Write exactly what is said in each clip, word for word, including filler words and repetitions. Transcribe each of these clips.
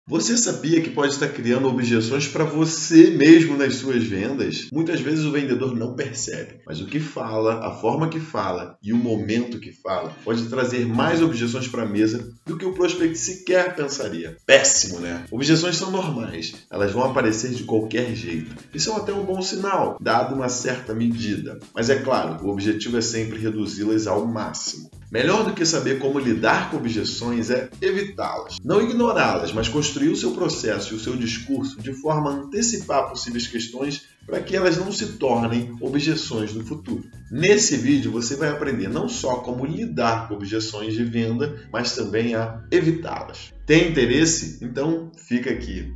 Você sabia que pode estar criando objeções para você mesmo nas suas vendas? Muitas vezes o vendedor não percebe, mas o que fala, a forma que fala e o momento que fala pode trazer mais objeções para a mesa do que o prospect sequer pensaria. Péssimo, né? Objeções são normais, elas vão aparecer de qualquer jeito. Isso é até um bom sinal, dado uma certa medida. Mas é claro, o objetivo é sempre reduzi-las ao máximo. Melhor do que saber como lidar com objeções é evitá-las. Não ignorá-las, mas construir o seu processo e o seu discurso de forma a antecipar possíveis questões para que elas não se tornem objeções no futuro. Nesse vídeo você vai aprender não só como lidar com objeções de venda, mas também a evitá-las. Tem interesse? Então fica aqui.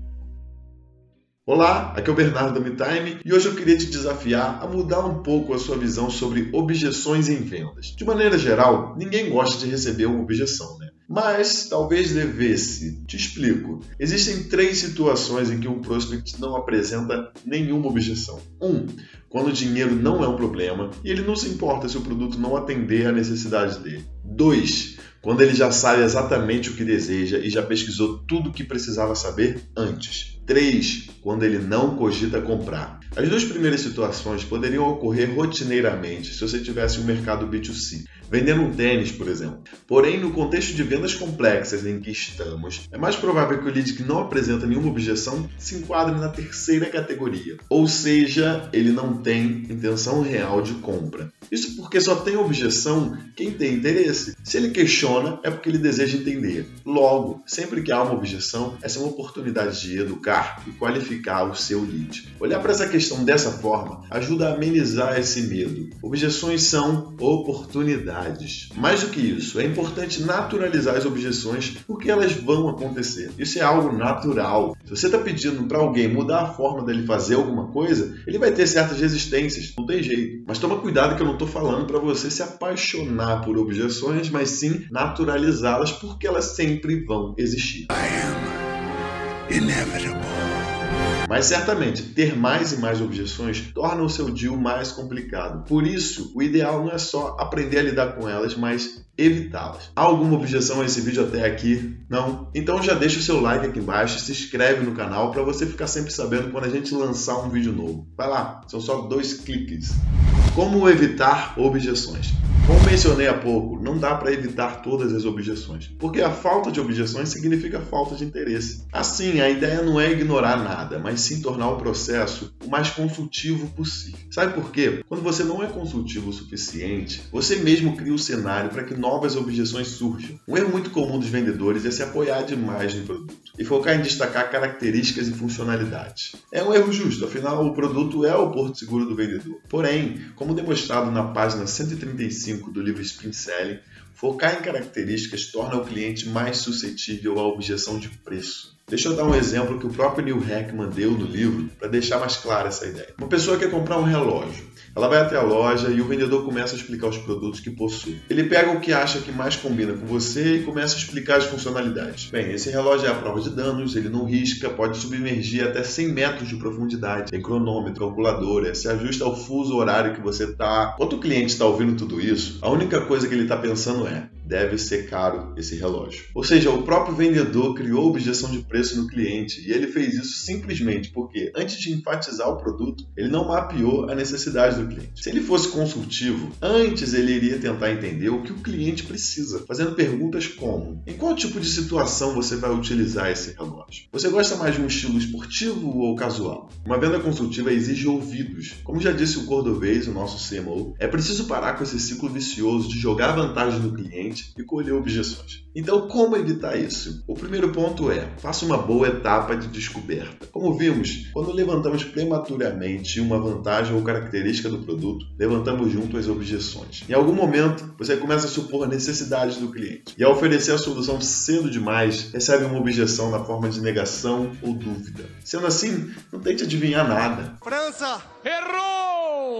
Olá, aqui é o Bernardo da MeTime e hoje eu queria te desafiar a mudar um pouco a sua visão sobre objeções em vendas. De maneira geral, ninguém gosta de receber uma objeção, né? Mas talvez devesse. Te explico. Existem três situações em que um prospect não apresenta nenhuma objeção. Um, quando o dinheiro não é um problema e ele não se importa se o produto não atender à necessidade dele. Dois, quando ele já sabe exatamente o que deseja e já pesquisou tudo o que precisava saber antes. três. Quando ele não cogita comprar. As duas primeiras situações poderiam ocorrer rotineiramente se você tivesse um mercado B dois C, vendendo um tênis, por exemplo. Porém, no contexto de vendas complexas em que estamos, é mais provável que o lead que não apresenta nenhuma objeção se enquadre na terceira categoria, ou seja, ele não tem intenção real de compra. Isso porque só tem objeção quem tem interesse. Se ele questiona, é porque ele deseja entender. Logo, sempre que há uma objeção, essa é uma oportunidade de educar e qualificar o seu lead. Olhar para essa questão dessa forma ajuda a amenizar esse medo. Objeções são oportunidades. Mais do que isso, é importante naturalizar as objeções porque elas vão acontecer. Isso é algo natural. Se você está pedindo para alguém mudar a forma dele fazer alguma coisa, ele vai ter certas resistências, não tem jeito. Mas toma cuidado que eu não estou falando para você se apaixonar por objeções, mas sim naturalizá-las porque elas sempre vão existir. I am inevitable. Mas certamente, ter mais e mais objeções torna o seu deal mais complicado. Por isso, o ideal não é só aprender a lidar com elas, mas evitá-las. Há alguma objeção a esse vídeo até aqui? Não? Então já deixa o seu like aqui embaixo e se inscreve no canal para você ficar sempre sabendo quando a gente lançar um vídeo novo. Vai lá, são só dois cliques. Como evitar objeções? Como mencionei há pouco, não dá para evitar todas as objeções, porque a falta de objeções significa falta de interesse. Assim, a ideia não é ignorar nada, mas sim tornar o processo o mais consultivo possível. Sabe por quê? Quando você não é consultivo o suficiente, você mesmo cria o cenário para que novas objeções surjam. Um erro muito comum dos vendedores é se apoiar demais no produto e focar em destacar características e funcionalidades. É um erro justo, afinal o produto é o porto seguro do vendedor. Porém, como demonstrado na página cento e trinta e cinco do livro Spin Selling, focar em características torna o cliente mais suscetível à objeção de preço. Deixa eu dar um exemplo que o próprio Neil Heckman deu no livro para deixar mais clara essa ideia. Uma pessoa quer comprar um relógio. Ela vai até a loja e o vendedor começa a explicar os produtos que possui. Ele pega o que acha que mais combina com você e começa a explicar as funcionalidades. Bem, esse relógio é a prova de danos, ele não risca, pode submergir até cem metros de profundidade. Tem cronômetro, calculadora, se ajusta ao fuso horário que você está. Enquanto o cliente está ouvindo tudo isso, a única coisa que ele está pensando é: deve ser caro esse relógio. Ou seja, o próprio vendedor criou objeção de preço no cliente e ele fez isso simplesmente porque, antes de enfatizar o produto, ele não mapeou a necessidade do cliente. Se ele fosse consultivo, antes ele iria tentar entender o que o cliente precisa, fazendo perguntas como: em qual tipo de situação você vai utilizar esse relógio? Você gosta mais de um estilo esportivo ou casual? Uma venda consultiva exige ouvidos. Como já disse o Cordovez, o nosso C M O, é preciso parar com esse ciclo vicioso de jogar vantagem no cliente e colher objeções. Então, como evitar isso? O primeiro ponto é: faça uma boa etapa de descoberta. Como vimos, quando levantamos prematuramente uma vantagem ou característica do produto, levantamos junto as objeções. Em algum momento, você começa a supor necessidades do cliente e, ao oferecer a solução cedo demais, recebe uma objeção na forma de negação ou dúvida. Sendo assim, não tente adivinhar nada. França errou!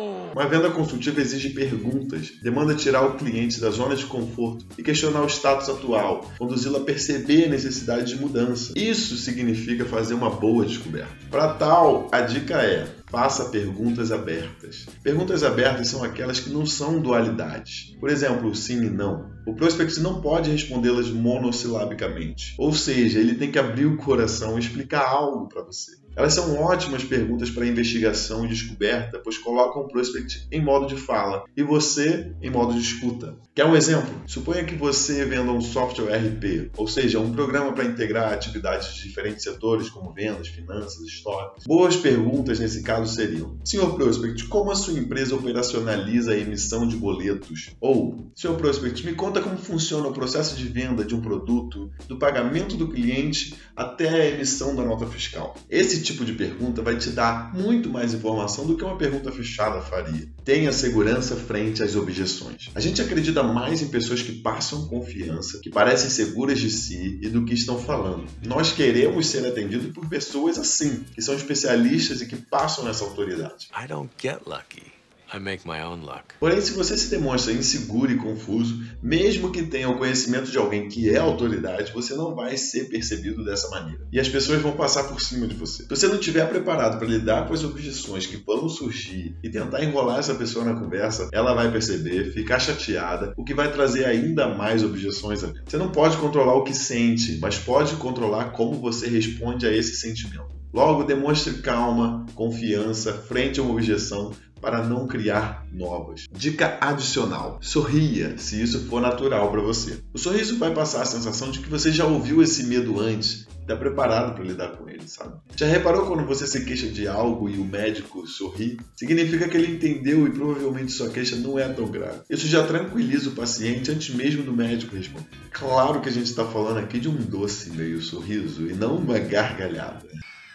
Uma venda consultiva exige perguntas, demanda tirar o cliente da zona de conforto e questionar o status atual, conduzi-lo a perceber a necessidade de mudança. Isso significa fazer uma boa descoberta. Para tal, a dica é: faça perguntas abertas. Perguntas abertas são aquelas que não são dualidades. Por exemplo, sim e não. O prospect não pode respondê-las monossilabicamente. Ou seja, ele tem que abrir o coração e explicar algo para você. Elas são ótimas perguntas para investigação e descoberta, pois colocam o prospect em modo de fala e você em modo de escuta. Quer um exemplo? Suponha que você venda um software R P, ou seja, um programa para integrar atividades de diferentes setores, como vendas, finanças, estoques. Boas perguntas nesse caso seriam: senhor Prospect, como a sua empresa operacionaliza a emissão de boletos? Ou, senhor Prospect, me conta como funciona o processo de venda de um produto, do pagamento do cliente até a emissão da nota fiscal. Esse tipo de pergunta vai te dar muito mais informação do que uma pergunta fechada faria. Tenha segurança frente às objeções. A gente acredita mais em pessoas que passam confiança, que parecem seguras de si e do que estão falando. Nós queremos ser atendidos por pessoas assim, que são especialistas e que passam essa autoridade. I don't get lucky. I make my own luck. Porém, se você se demonstra inseguro e confuso, mesmo que tenha o conhecimento de alguém que é autoridade, você não vai ser percebido dessa maneira. E as pessoas vão passar por cima de você. Se você não estiver preparado para lidar com as objeções que vão surgir e tentar enrolar essa pessoa na conversa, ela vai perceber, ficar chateada, o que vai trazer ainda mais objeções à vida. Você não pode controlar o que sente, mas pode controlar como você responde a esse sentimento. Logo, demonstre calma, confiança frente a uma objeção para não criar novas. Dica adicional: sorria se isso for natural para você. O sorriso vai passar a sensação de que você já ouviu esse medo antes, está preparado para lidar com ele, sabe? Já reparou quando você se queixa de algo e o médico sorri? Significa que ele entendeu e provavelmente sua queixa não é tão grave. Isso já tranquiliza o paciente antes mesmo do médico responder. Claro que a gente está falando aqui de um doce meio sorriso e não uma gargalhada.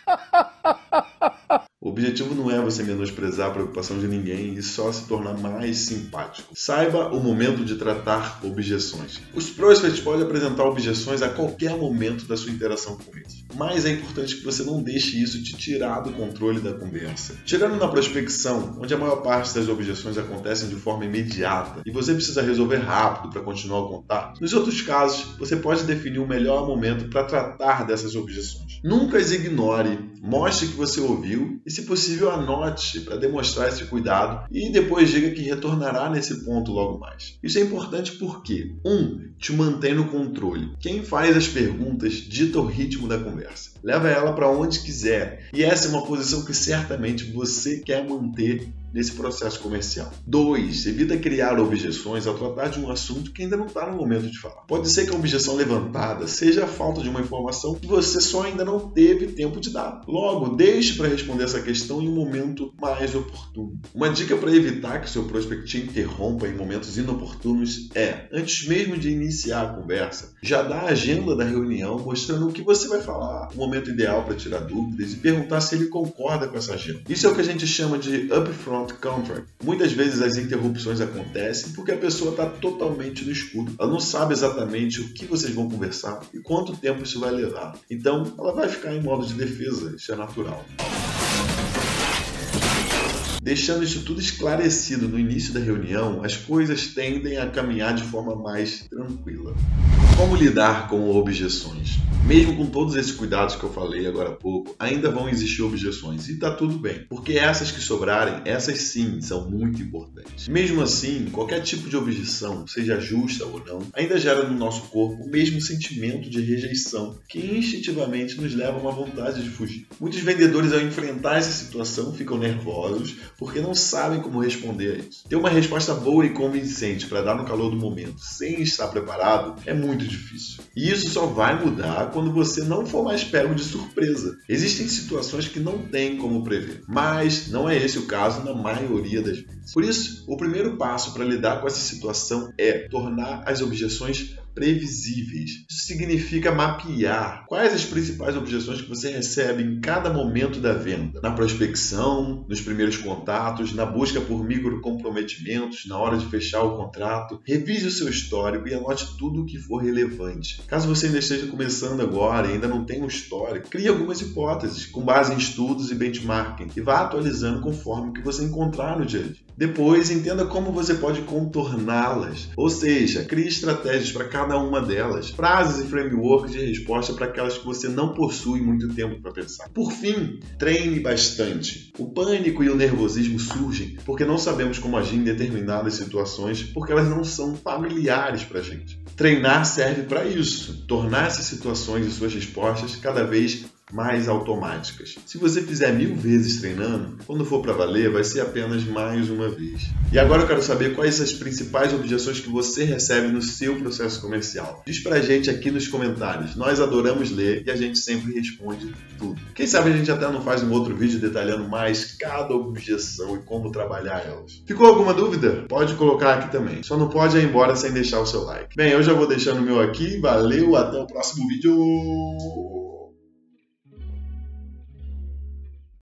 O objetivo não é você menosprezar a preocupação de ninguém e só se tornar mais simpático. Saiba o momento de tratar objeções. Os prospects podem apresentar objeções a qualquer momento da sua interação com eles, mas é importante que você não deixe isso te tirar do controle da conversa. Tirando na prospecção, onde a maior parte das objeções acontecem de forma imediata e você precisa resolver rápido para continuar o contato, nos outros casos, você pode definir o melhor momento para tratar dessas objeções. Nunca as ignore, mostre que você ouviu e, se possível, anote para demonstrar esse cuidado e depois diga que retornará nesse ponto logo mais. Isso é importante porque, um, te mantém no controle. Quem faz as perguntas dita o ritmo da conversa. Leva ela para onde quiser e essa é uma posição que certamente você quer manter nesse processo comercial. dois. Evita criar objeções ao tratar de um assunto que ainda não está no momento de falar. Pode ser que a objeção levantada seja a falta de uma informação que você só ainda não teve tempo de dar. Logo, deixe para responder essa questão em um momento mais oportuno. Uma dica para evitar que seu prospect te interrompa em momentos inoportunos é, antes mesmo de iniciar a conversa, já dá a agenda da reunião mostrando o que você vai falar, o momento ideal para tirar dúvidas e perguntar se ele concorda com essa agenda. Isso é o que a gente chama de upfront contract. Muitas vezes as interrupções acontecem porque a pessoa está totalmente no escuro. Ela não sabe exatamente o que vocês vão conversar e quanto tempo isso vai levar. Então, ela vai ficar em modo de defesa. Isso é natural. Deixando isso tudo esclarecido no início da reunião, as coisas tendem a caminhar de forma mais tranquila. Como lidar com objeções? Mesmo com todos esses cuidados que eu falei agora há pouco, ainda vão existir objeções e está tudo bem, porque essas que sobrarem, essas sim são muito importantes. Mesmo assim, qualquer tipo de objeção, seja justa ou não, ainda gera no nosso corpo o mesmo sentimento de rejeição que instintivamente nos leva a uma vontade de fugir. Muitos vendedores, ao enfrentar essa situação, ficam nervosos porque não sabem como responder a isso. Ter uma resposta boa e convincente para dar no calor do momento sem estar preparado é muito difícil. E isso só vai mudar quando você não for mais pego de surpresa. Existem situações que não tem como prever, mas não é esse o caso na maioria das vezes. Por isso, o primeiro passo para lidar com essa situação é tornar as objeções previsíveis. Isso significa mapear quais as principais objeções que você recebe em cada momento da venda. Na prospecção, nos primeiros contatos, na busca por microcomprometimentos, na hora de fechar o contrato. Revise o seu histórico e anote tudo o que for relevante. Caso você ainda esteja começando agora e ainda não tenha um histórico, crie algumas hipóteses com base em estudos e benchmarking e vá atualizando conforme o que você encontrar no dia a dia. Depois, entenda como você pode contorná-las, ou seja, crie estratégias para cada uma delas, frases e frameworks de resposta para aquelas que você não possui muito tempo para pensar. Por fim, treine bastante. O pânico e o nervosismo surgem porque não sabemos como agir em determinadas situações, porque elas não são familiares para a gente. Treinar serve para isso, tornar essas situações e suas respostas cada vez mais automáticas. Se você fizer mil vezes treinando, quando for para valer, vai ser apenas mais uma vez. E agora eu quero saber quais são as principais objeções que você recebe no seu processo comercial. Diz pra gente aqui nos comentários. Nós adoramos ler e a gente sempre responde tudo. Quem sabe a gente até não faz um outro vídeo detalhando mais cada objeção e como trabalhar elas. Ficou alguma dúvida? Pode colocar aqui também. Só não pode ir embora sem deixar o seu like. Bem, eu já vou deixando o meu aqui. Valeu, até o próximo vídeo!